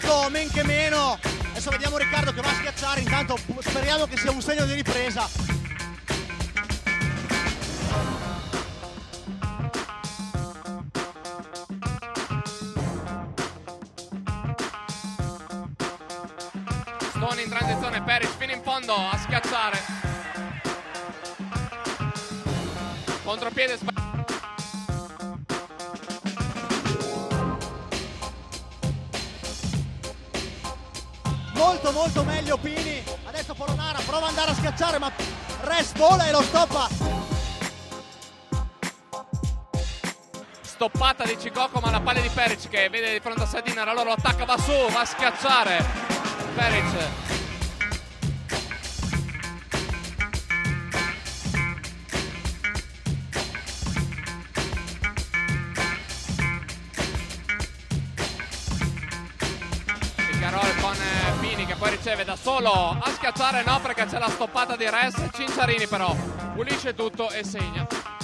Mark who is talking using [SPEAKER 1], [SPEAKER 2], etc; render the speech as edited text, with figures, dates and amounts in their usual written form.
[SPEAKER 1] fatto men che meno. Adesso vediamo Riccardo che va a schiacciare, intanto speriamo che sia un segno di ripresa.
[SPEAKER 2] Stone in transizione, Peric fino in fondo a schiacciare. Contropiede sbagliato.
[SPEAKER 1] Molto meglio Pini. Adesso Polonara prova ad andare a schiacciare, ma Res vola e lo stoppa.
[SPEAKER 2] Stoppata di Cicocco, ma la palla di Peric che vede di fronte a sé Dinner, allora lo attacca, va su, va a schiacciare Peric. Carol con Pini che poi riceve da solo a schiacciare, no, perché c'è la stoppata di Res. Cinciarini però pulisce tutto e segna.